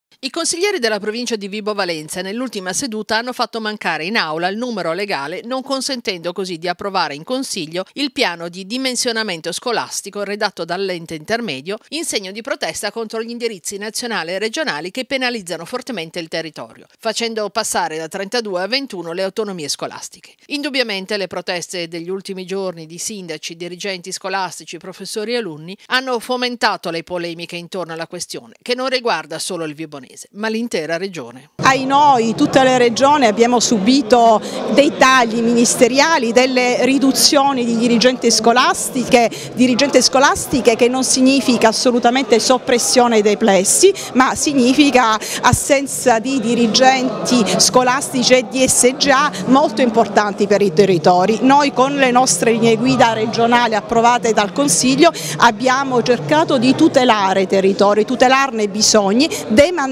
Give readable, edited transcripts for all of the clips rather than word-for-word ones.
I consiglieri della provincia di Vibo Valentia nell'ultima seduta hanno fatto mancare in aula il numero legale, non consentendo così di approvare in consiglio il piano di dimensionamento scolastico redatto dall'ente intermedio in segno di protesta contro gli indirizzi nazionali e regionali che penalizzano fortemente il territorio, facendo passare da 32 a 21 le autonomie scolastiche. Indubbiamente le proteste degli ultimi giorni di sindaci, dirigenti scolastici, professori e alunni hanno fomentato le polemiche intorno alla questione, che non riguarda solo il vibonese ma l'intera regione. Ai noi, tutte le regioni abbiamo subito dei tagli ministeriali, delle riduzioni di dirigenti scolastiche che non significa assolutamente soppressione dei plessi, ma significa assenza di dirigenti scolastici e di SGA molto importanti per i territori. Noi con le nostre linee guida regionali approvate dal Consiglio abbiamo cercato di tutelare i territori, tutelarne i bisogni, demandando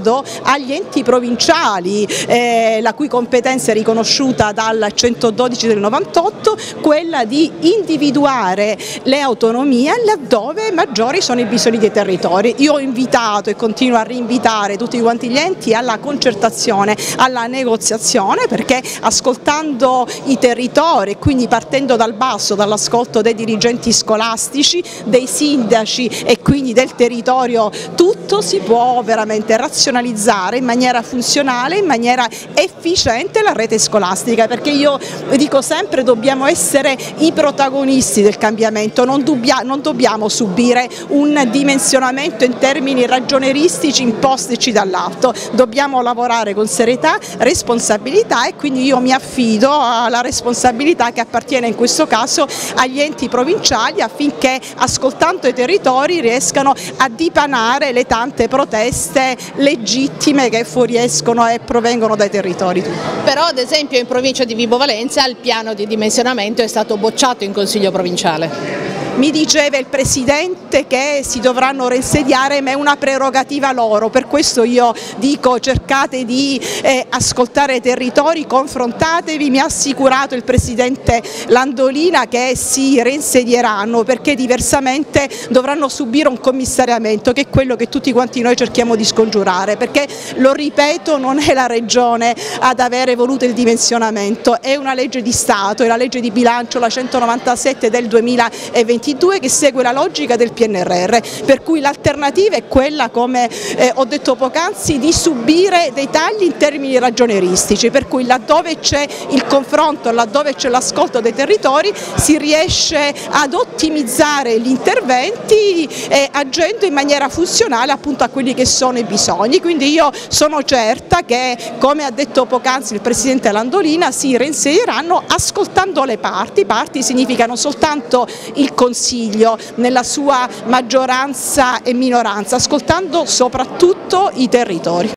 agli enti provinciali, la cui competenza è riconosciuta dal 112 del 98, quella di individuare le autonomie laddove maggiori sono i bisogni dei territori. Io ho invitato e continuo a rinvitare tutti quanti gli enti alla concertazione, alla negoziazione, perché ascoltando i territori e quindi partendo dal basso, dall'ascolto dei dirigenti scolastici, dei sindaci e quindi del territorio tutto, si può veramente razionalizzare in maniera funzionale, in maniera efficiente la rete scolastica, perché io dico sempre dobbiamo essere i protagonisti del cambiamento, non dobbiamo subire un dimensionamento in termini ragionieristici impostici dall'alto, dobbiamo lavorare con serietà, responsabilità e quindi io mi affido alla responsabilità che appartiene in questo caso agli enti provinciali affinché ascoltando i territori riescano a dipanare le tante proteste legittime che fuoriescono e provengono dai territori. Però ad esempio in provincia di Vibo Valentia il piano di dimensionamento è stato bocciato in Consiglio provinciale. Mi diceva il Presidente che si dovranno reinsediare, ma è una prerogativa loro, per questo io dico cercate di ascoltare i territori, confrontatevi, mi ha assicurato il Presidente Landolina che si reinsedieranno perché diversamente dovranno subire un commissariamento che è quello che tutti quanti noi cerchiamo di scongiurare, perché lo ripeto non è la Regione ad avere voluto il dimensionamento, è una legge di Stato, è la legge di bilancio la 197 del 2022 che segue la logica del PNRR, per cui l'alternativa è quella, come ho detto poc'anzi, di subire dei tagli in termini ragionieristici, per cui laddove c'è il confronto, laddove c'è l'ascolto dei territori si riesce ad ottimizzare gli interventi agendo in maniera funzionale appunto a quelli che sono i bisogni, quindi io sono certa che, come ha detto poc'anzi il Presidente Landolina, si reinsedieranno ascoltando le parti significa non soltanto il Consiglio nella sua maggioranza e minoranza, ascoltando soprattutto i territori.